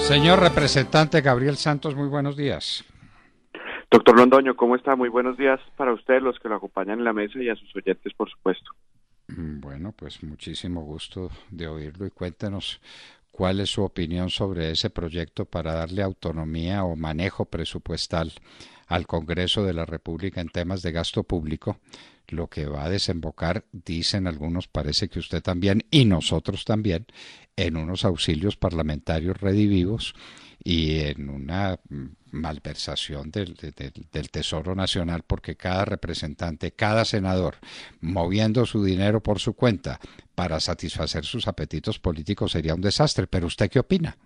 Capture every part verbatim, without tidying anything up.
Señor representante Gabriel Santos, muy buenos días. Doctor Londoño, ¿cómo está? Muy buenos días para usted, los que lo acompañan en la mesa y a sus oyentes, por supuesto. Bueno, pues muchísimo gusto de oírlo y cuéntenos cuál es su opinión sobre ese proyecto para darle autonomía o manejo presupuestal al Congreso de la República en temas de gasto público, lo que va a desembocar, dicen algunos, parece que usted también y nosotros también, en unos auxilios parlamentarios redivivos y en una malversación del, del, del Tesoro Nacional, porque cada representante, cada senador, moviendo su dinero por su cuenta para satisfacer sus apetitos políticos sería un desastre. ¿Pero usted qué opina?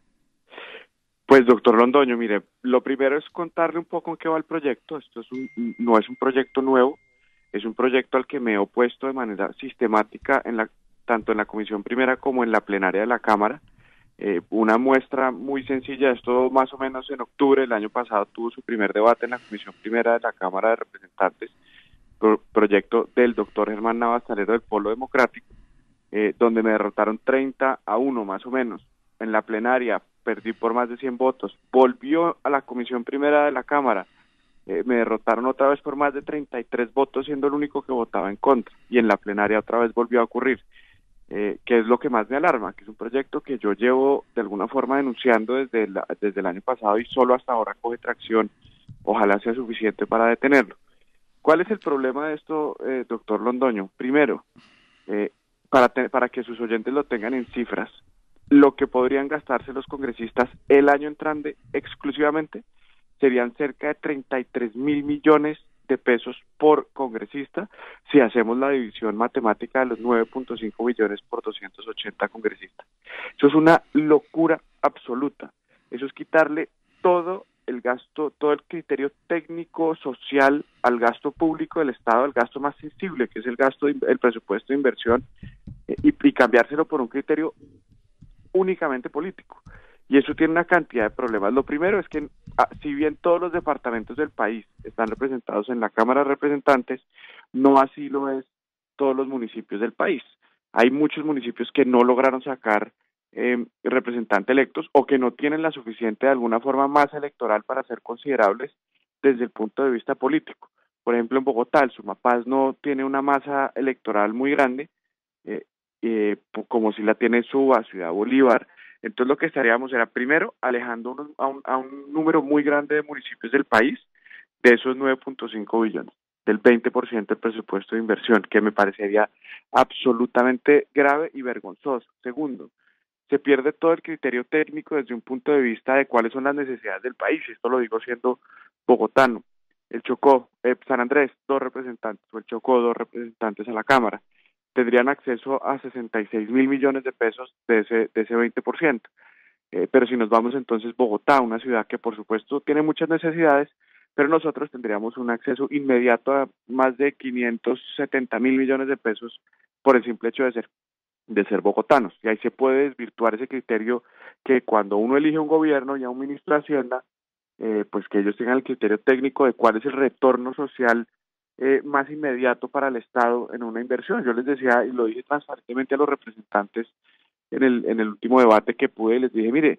Pues, doctor Londoño, mire, lo primero es contarle un poco en qué va el proyecto. Esto es un, no es un proyecto nuevo, es un proyecto al que me he opuesto de manera sistemática en la, tanto en la Comisión Primera como en la plenaria de la Cámara. Eh, una muestra muy sencilla, esto más o menos en octubre del año pasado tuvo su primer debate en la Comisión Primera de la Cámara de Representantes, pro, proyecto del doctor Germán Navas Talero del Polo Democrático, eh, donde me derrotaron treinta a uno más o menos. En la plenaria perdí por más de cien votos, volvió a la Comisión Primera de la Cámara, eh, me derrotaron otra vez por más de treinta y tres votos, siendo el único que votaba en contra, y en la plenaria otra vez volvió a ocurrir. Eh, que es lo que más me alarma, que es un proyecto que yo llevo de alguna forma denunciando desde, la, desde el año pasado y solo hasta ahora coge tracción. Ojalá sea suficiente para detenerlo. ¿Cuál es el problema de esto, eh, doctor Londoño? Primero, eh, para, te, para que sus oyentes lo tengan en cifras, lo que podrían gastarse los congresistas el año entrante exclusivamente serían cerca de treinta y tres mil millones de pesos por congresista si hacemos la división matemática de los nueve punto cinco billones por doscientos ochenta congresistas. Eso es una locura absoluta. Eso es quitarle todo el gasto, todo el criterio técnico, social al gasto público del Estado, al gasto más sensible, que es el gasto, de, el presupuesto de inversión, eh, y, y cambiárselo por un criterio únicamente político. Y eso tiene una cantidad de problemas. Lo primero es que, si bien todos los departamentos del país están representados en la Cámara de Representantes, no así lo es todos los municipios del país. Hay muchos municipios que no lograron sacar eh, representantes electos o que no tienen la suficiente, de alguna forma, masa electoral para ser considerables desde el punto de vista político. Por ejemplo, en Bogotá, el Sumapaz no tiene una masa electoral muy grande, eh, eh, como si la tiene Suba, Ciudad Bolívar. Entonces lo que estaríamos era primero alejando unos, a, un, a un número muy grande de municipios del país de esos nueve punto cinco billones, del veinte por ciento del presupuesto de inversión, que me parecería absolutamente grave y vergonzoso. Segundo, se pierde todo el criterio técnico desde un punto de vista de cuáles son las necesidades del país, y esto lo digo siendo bogotano. El Chocó, eh, San Andrés, dos representantes, o el Chocó, dos representantes a la Cámara, tendrían acceso a sesenta y seis mil millones de pesos de ese, de ese veinte por ciento. Eh, pero si nos vamos entonces Bogotá, una ciudad que por supuesto tiene muchas necesidades, pero nosotros tendríamos un acceso inmediato a más de quinientos setenta mil millones de pesos por el simple hecho de ser, de ser bogotanos. Y ahí se puede desvirtuar ese criterio que cuando uno elige un gobierno y a un ministro de Hacienda, eh, pues que ellos tengan el criterio técnico de cuál es el retorno social Eh, más inmediato para el Estado en una inversión. Yo les decía, y lo dije transparentemente a los representantes en el, en el último debate que pude, les dije, mire,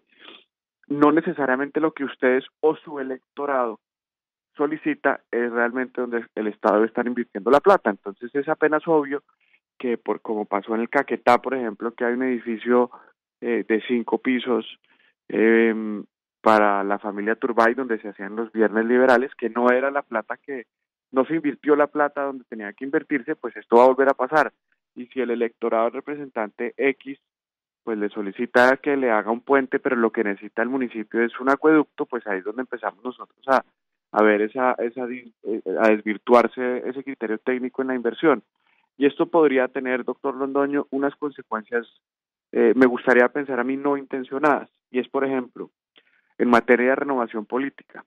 no necesariamente lo que ustedes o su electorado solicita es realmente donde el Estado debe estar invirtiendo la plata. Entonces es apenas obvio que, por como pasó en el Caquetá, por ejemplo, que hay un edificio eh, de cinco pisos eh, para la familia Turbay, donde se hacían los viernes liberales, que no era la plata que no se invirtió la plata donde tenía que invertirse, pues esto va a volver a pasar. Y si el electorado representante X pues le solicita que le haga un puente, pero lo que necesita el municipio es un acueducto, pues ahí es donde empezamos nosotros a, a ver esa, esa, a desvirtuarse ese criterio técnico en la inversión. Y esto podría tener, doctor Londoño, unas consecuencias, eh, me gustaría pensar a mí, no intencionadas. Y es, por ejemplo, en materia de renovación política.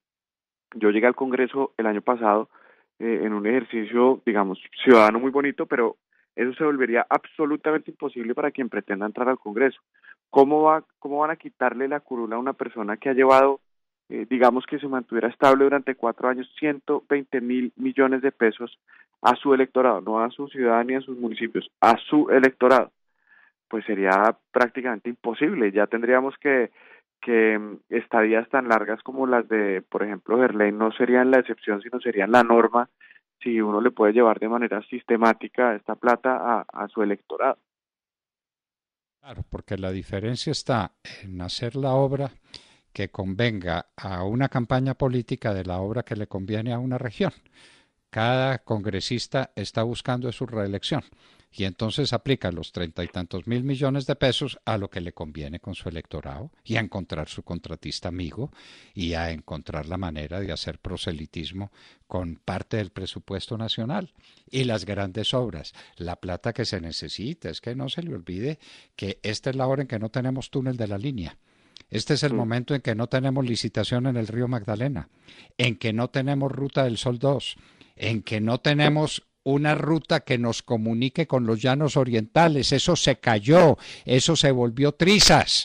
Yo llegué al Congreso el año pasado eh, en un ejercicio, digamos, ciudadano muy bonito, pero eso se volvería absolutamente imposible para quien pretenda entrar al Congreso. ¿Cómo va, cómo van a quitarle la curula a una persona que ha llevado, eh, digamos que se mantuviera estable durante cuatro años, ciento veinte mil millones de pesos a su electorado, no a su ciudad ni a sus municipios, a su electorado? Pues sería prácticamente imposible. Ya tendríamos que que mm, estadías tan largas como las de, por ejemplo, Gerlain no serían la excepción, sino serían la norma si uno le puede llevar de manera sistemática esta plata a, a su electorado. Claro, porque la diferencia está en hacer la obra que convenga a una campaña política de la obra que le conviene a una región. Cada congresista está buscando su reelección y entonces aplica los treinta y tantos mil millones de pesos a lo que le conviene con su electorado y a encontrar su contratista amigo y a encontrar la manera de hacer proselitismo con parte del presupuesto nacional y las grandes obras, la plata que se necesita. Es que no se le olvide que esta es la hora en que no tenemos túnel de la línea. Este es el Mm. momento en que no tenemos licitación en el río Magdalena, en que no tenemos ruta del Sol dos, en que no tenemos una ruta que nos comunique con los llanos orientales. Eso se cayó, eso se volvió trizas.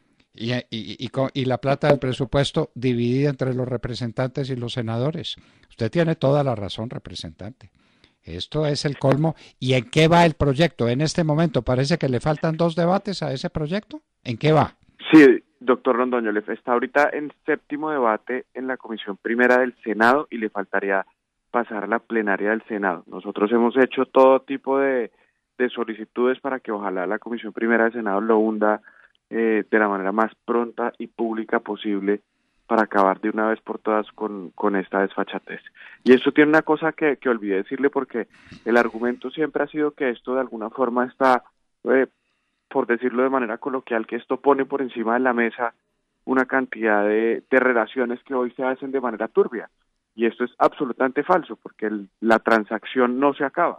Y, y, y, y, la plata del presupuesto dividida entre los representantes y los senadores. Usted tiene toda la razón, representante. Esto es el colmo. ¿Y en qué va el proyecto? En este momento parece que le faltan dos debates a ese proyecto. ¿En qué va? Sí, doctor Londoño, le está ahorita en séptimo debate en la Comisión Primera del Senado y le faltaría pasar a la plenaria del Senado. Nosotros hemos hecho todo tipo de, de solicitudes para que ojalá la Comisión Primera del Senado lo hunda eh, de la manera más pronta y pública posible para acabar de una vez por todas con, con esta desfachatez. Y esto tiene una cosa que, que olvidé decirle, porque el argumento siempre ha sido que esto de alguna forma está, eh, por decirlo de manera coloquial, que esto pone por encima de la mesa una cantidad de, de relaciones que hoy se hacen de manera turbia. Y esto es absolutamente falso, porque el, la transacción no se acaba.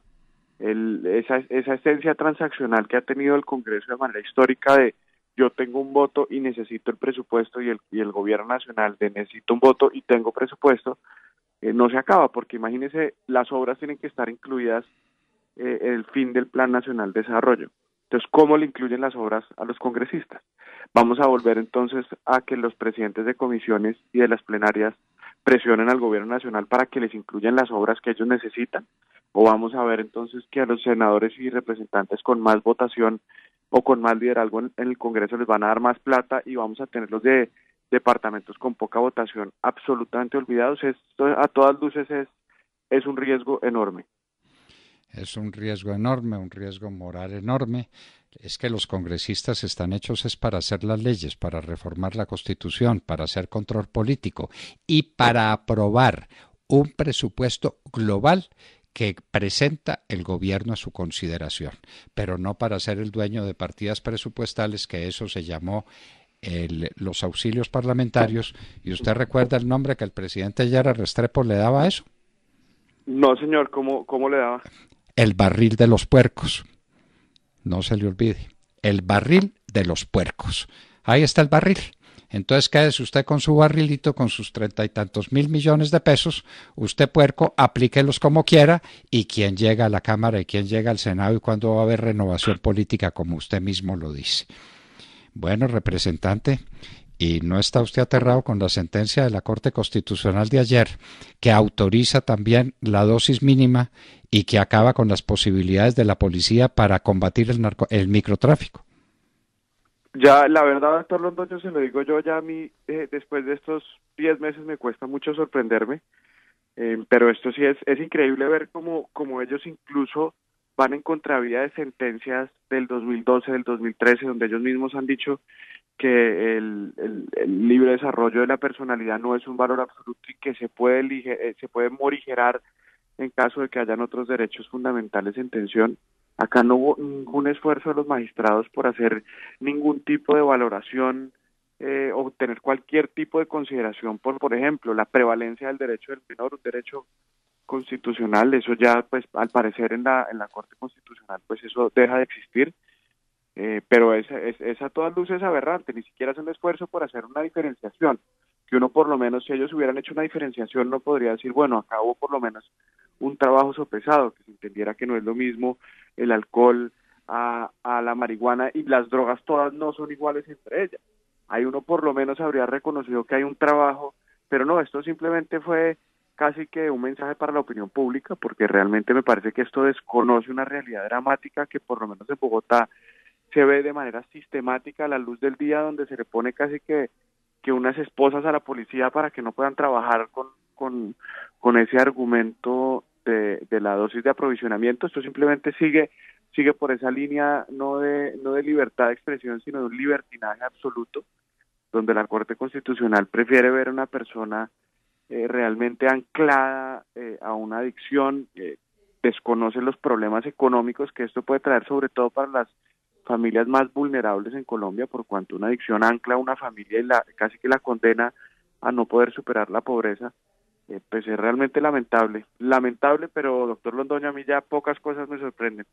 El, esa, esa esencia transaccional que ha tenido el Congreso de manera histórica de yo tengo un voto y necesito el presupuesto, y el, y el gobierno nacional de necesito un voto y tengo presupuesto, eh, no se acaba, porque imagínense, las obras tienen que estar incluidas eh, en el fin del Plan Nacional de Desarrollo. Entonces, ¿cómo le incluyen las obras a los congresistas? Vamos a volver entonces a que los presidentes de comisiones y de las plenarias presionen al gobierno nacional para que les incluyan las obras que ellos necesitan, o vamos a ver entonces que a los senadores y representantes con más votación o con más liderazgo en, en el Congreso les van a dar más plata y vamos a tener los de departamentos con poca votación absolutamente olvidados. Esto a todas luces es, es un riesgo enorme. Es un riesgo enorme, un riesgo moral enorme. Es que los congresistas están hechos es para hacer las leyes, para reformar la Constitución, para hacer control político y para aprobar un presupuesto global que presenta el gobierno a su consideración, pero no para ser el dueño de partidas presupuestales, que eso se llamó el, los auxilios parlamentarios. ¿Y usted recuerda el nombre que el presidente Yara Restrepo le daba a eso? No, señor, ¿cómo, cómo le daba? El barril de los puercos. No se le olvide. El barril de los puercos. Ahí está el barril. Entonces quédese usted con su barrilito, con sus treinta y tantos mil millones de pesos. Usted, puerco, aplíquelos como quiera. Y quién llega a la Cámara y quién llega al Senado y cuándo va a haber renovación política, como usted mismo lo dice. Bueno, representante, ¿y no está usted aterrado con la sentencia de la Corte Constitucional de ayer, que autoriza también la dosis mínima y que acaba con las posibilidades de la policía para combatir el, narco el microtráfico? Ya, la verdad, doctor Londoño, se lo digo yo, ya a mí, eh, después de estos diez meses me cuesta mucho sorprenderme, eh, pero esto sí es, es increíble ver cómo, cómo ellos incluso van en contravía de sentencias del dos mil doce, del dos mil trece, donde ellos mismos han dicho que el, el, el libre desarrollo de la personalidad no es un valor absoluto y que se puede, eh, se puede morigerar en caso de que hayan otros derechos fundamentales en tensión. Acá no hubo ningún esfuerzo de los magistrados por hacer ningún tipo de valoración eh, o tener cualquier tipo de consideración por, por ejemplo, la prevalencia del derecho del menor, un derecho constitucional. Eso ya, pues, al parecer en la en la Corte Constitucional, pues eso deja de existir. Eh, pero es, es, es a todas luces aberrante, ni siquiera es un esfuerzo por hacer una diferenciación, que uno por lo menos, si ellos hubieran hecho una diferenciación, no podría decir, bueno, acá hubo por lo menos un trabajo sopesado, que se entendiera que no es lo mismo el alcohol a, a la marihuana, y las drogas todas no son iguales entre ellas. Ahí uno por lo menos habría reconocido que hay un trabajo, pero no, esto simplemente fue casi que un mensaje para la opinión pública, porque realmente me parece que esto desconoce una realidad dramática que por lo menos en Bogotá se ve de manera sistemática a la luz del día, donde se le pone casi que, que unas esposas a la policía para que no puedan trabajar con, con, con ese argumento de, de la dosis de aprovisionamiento. Esto simplemente sigue sigue por esa línea no de no de libertad de expresión, sino de un libertinaje absoluto, donde la Corte Constitucional prefiere ver a una persona eh, realmente anclada eh, a una adicción, eh, desconoce los problemas económicos que esto puede traer, sobre todo para las familias más vulnerables en Colombia, por cuanto una adicción ancla a una familia y la, casi que la condena a no poder superar la pobreza. Eh, pues es realmente lamentable, lamentable, pero doctor Londoño, a mí ya pocas cosas me sorprenden.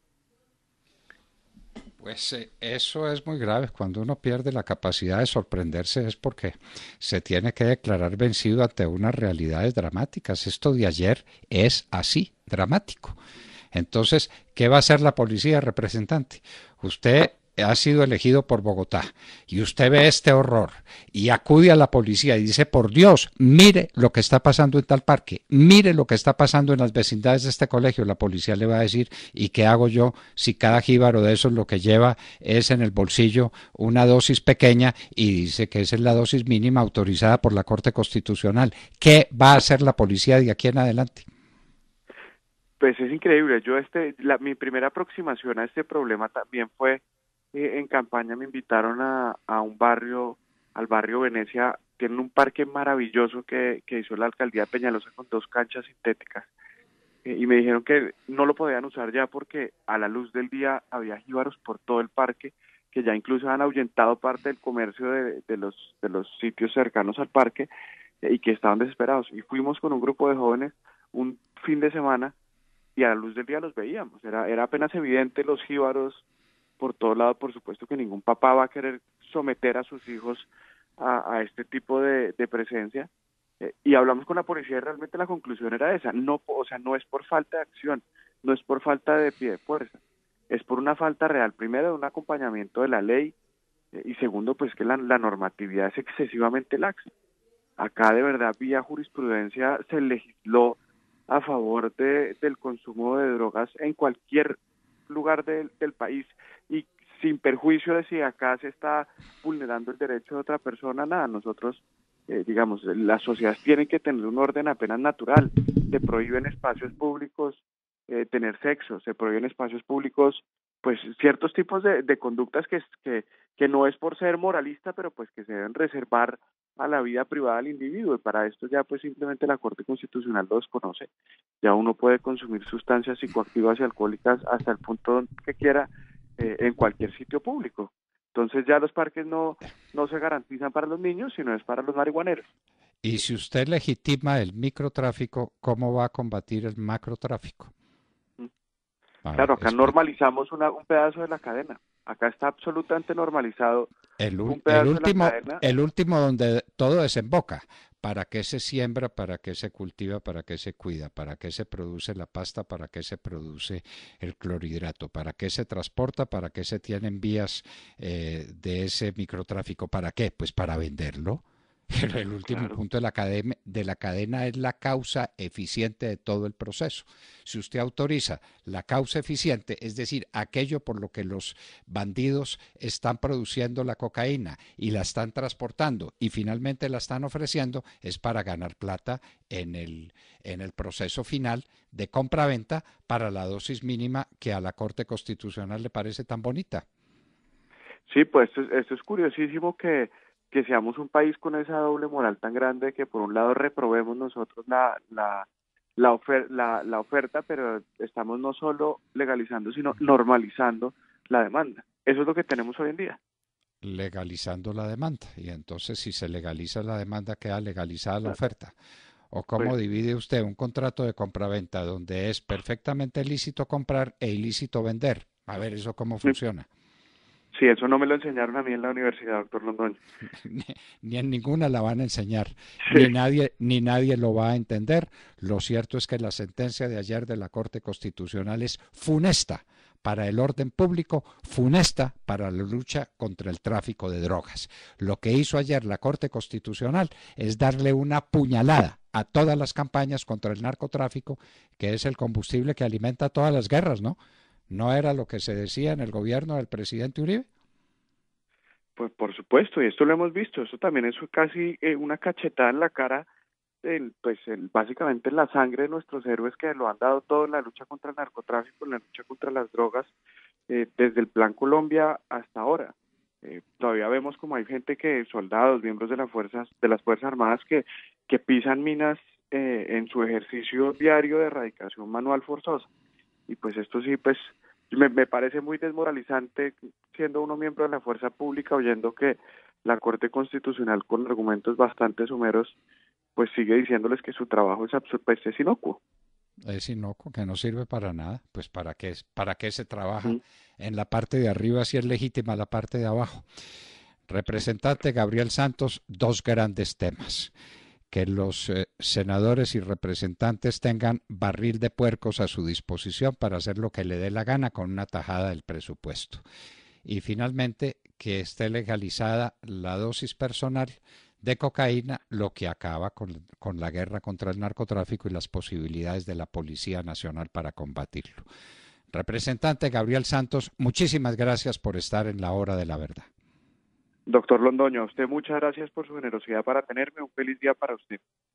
Pues eh, eso es muy grave. Cuando uno pierde la capacidad de sorprenderse es porque se tiene que declarar vencido ante unas realidades dramáticas. Esto de ayer es así, dramático. Entonces, ¿qué va a hacer la policía, representante? Usted ha sido elegido por Bogotá y usted ve este horror y acude a la policía y dice, por Dios, mire lo que está pasando en tal parque, mire lo que está pasando en las vecindades de este colegio. La policía le va a decir, ¿y qué hago yo si cada jíbaro de esos lo que lleva es en el bolsillo una dosis pequeña y dice que esa es la dosis mínima autorizada por la Corte Constitucional? ¿Qué va a hacer la policía de aquí en adelante? Pues es increíble. Yo este, la, mi primera aproximación a este problema también fue eh, en campaña. Me invitaron a, a un barrio, al barrio Venecia. Tienen un parque maravilloso que, que hizo la alcaldía de Peñalosa con dos canchas sintéticas. Eh, y me dijeron que no lo podían usar ya porque a la luz del día había jíbaros por todo el parque, que ya incluso han ahuyentado parte del comercio de, de los de los sitios cercanos al parque eh, y que estaban desesperados. Y fuimos con un grupo de jóvenes un fin de semana y a la luz del día los veíamos. Era, era apenas evidente los jíbaros por todo lado. Por supuesto que ningún papá va a querer someter a sus hijos a, a este tipo de, de presencia. Eh, y hablamos con la policía y realmente la conclusión era esa. No, o sea, no es por falta de acción, no es por falta de pie de fuerza, es por una falta real, primero, de un acompañamiento de la ley eh, y segundo, pues que la, la normatividad es excesivamente laxa. Acá de verdad, vía jurisprudencia, se legisló a favor de, del consumo de drogas en cualquier lugar de, del país y sin perjuicio de si acá se está vulnerando el derecho de otra persona, nada. Nosotros, eh, digamos, las sociedades tienen que tener un orden apenas natural. Se prohíben espacios públicos eh, tener sexo, se prohíben espacios públicos pues ciertos tipos de, de conductas que, que, que no es por ser moralista, pero pues que se deben reservar a la vida privada del individuo, y para esto ya pues simplemente la Corte Constitucional lo desconoce. Ya uno puede consumir sustancias psicoactivas y alcohólicas hasta el punto que quiera eh, en cualquier sitio público. Entonces ya los parques no, no se garantizan para los niños, sino es para los marihuaneros. Y si usted legitima el microtráfico, ¿cómo va a combatir el macrotráfico? A claro, ver, acá normalizamos una, un pedazo de la cadena. Acá está absolutamente normalizado el, un pedazo el último, de la cadena. El último donde todo desemboca. ¿Para qué se siembra? ¿Para qué se cultiva? ¿Para qué se cuida? ¿Para qué se produce la pasta? ¿Para qué se produce el clorhidrato? ¿Para qué se transporta? ¿Para qué se tienen vías eh, de ese microtráfico? ¿Para qué? Pues para venderlo. Pero el último claro. punto de la, cadena, de la cadena es la causa eficiente de todo el proceso. Si usted autoriza la causa eficiente, es decir, aquello por lo que los bandidos están produciendo la cocaína y la están transportando y finalmente la están ofreciendo, es para ganar plata en el, en el proceso final de compra-venta para la dosis mínima que a la Corte Constitucional le parece tan bonita. Sí, pues esto, esto es curiosísimo que que seamos un país con esa doble moral tan grande, que por un lado reprobemos nosotros la la la, ofer la, la oferta, pero estamos no solo legalizando, sino normalizando la demanda. Eso es lo que tenemos hoy en día. Legalizando la demanda, y entonces si se legaliza la demanda queda legalizada la oferta. ¿O cómo pues, divide usted un contrato de compraventa donde es perfectamente lícito comprar e ilícito vender? A ver, ¿eso cómo funciona? Sí, eso no me lo enseñaron a mí en la universidad, doctor Londoño. ni, ni en ninguna la van a enseñar, sí. ni nadie ni nadie lo va a entender. Lo cierto es que la sentencia de ayer de la Corte Constitucional es funesta para el orden público, funesta para la lucha contra el tráfico de drogas. Lo que hizo ayer la Corte Constitucional es darle una puñalada a todas las campañas contra el narcotráfico, que es el combustible que alimenta todas las guerras, ¿no? ¿No era lo que se decía en el gobierno del presidente Uribe? Pues por supuesto, y esto lo hemos visto, esto también es casi eh, una cachetada en la cara, el, pues el, básicamente en la sangre de nuestros héroes que lo han dado todo en la lucha contra el narcotráfico, en la lucha contra las drogas, eh, desde el Plan Colombia hasta ahora. Eh, todavía vemos como hay gente que, soldados, miembros de las fuerzas, de las Fuerzas Armadas que, que pisan minas eh, en su ejercicio diario de erradicación manual forzosa. Y pues esto sí, pues me, me parece muy desmoralizante siendo uno miembro de la fuerza pública oyendo que la Corte Constitucional con argumentos bastante sumeros pues sigue diciéndoles que su trabajo es absurdo, pues es inocuo. Es inocuo, que no sirve para nada. Pues para qué, es- para qué se trabaja Mm, en la parte de arriba si es legítima la parte de abajo. sí. Representante Gabriel Santos, dos grandes temas. Que los eh, senadores y representantes tengan barril de puercos a su disposición para hacer lo que le dé la gana con una tajada del presupuesto. Y finalmente, que esté legalizada la dosis personal de cocaína, lo que acaba con, con la guerra contra el narcotráfico y las posibilidades de la Policía Nacional para combatirlo. Representante Gabriel Santos, muchísimas gracias por estar en la hora de la verdad. Doctor Londoño, a usted muchas gracias por su generosidad para tenerme. Un feliz día para usted.